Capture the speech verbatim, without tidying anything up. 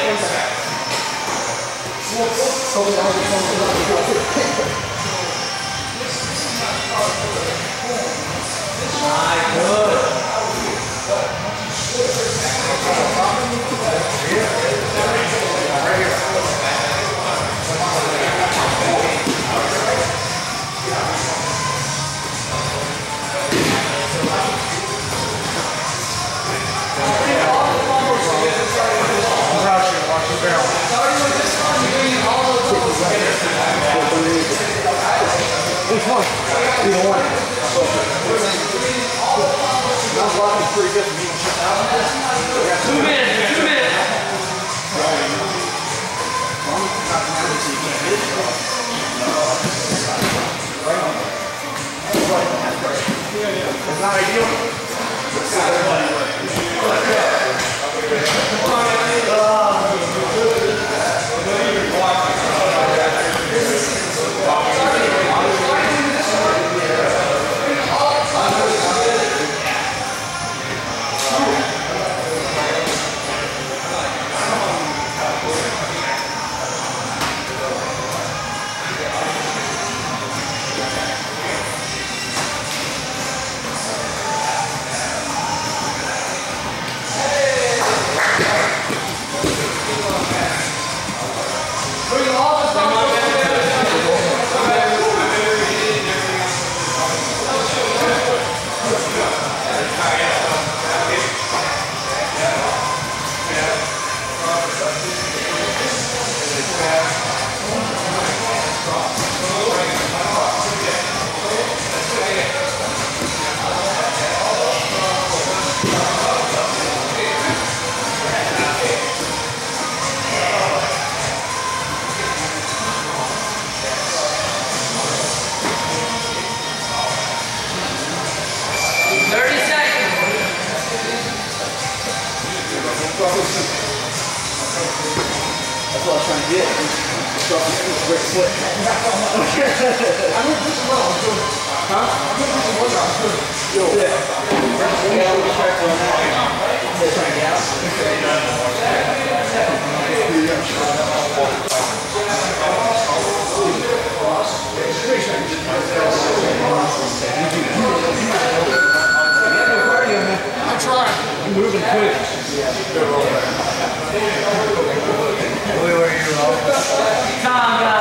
Which one? Either one. That blocking pretty good for me. Two minutes, two minutes. It's not ideal. That's what I was trying to get. Great foot. I'm going to do some well. Huh? I'm going to do some well. Yo. Yeah. Yeah, we'll be careful on that. They're trying to get out. I'm trying. You're moving quick. Time, guys.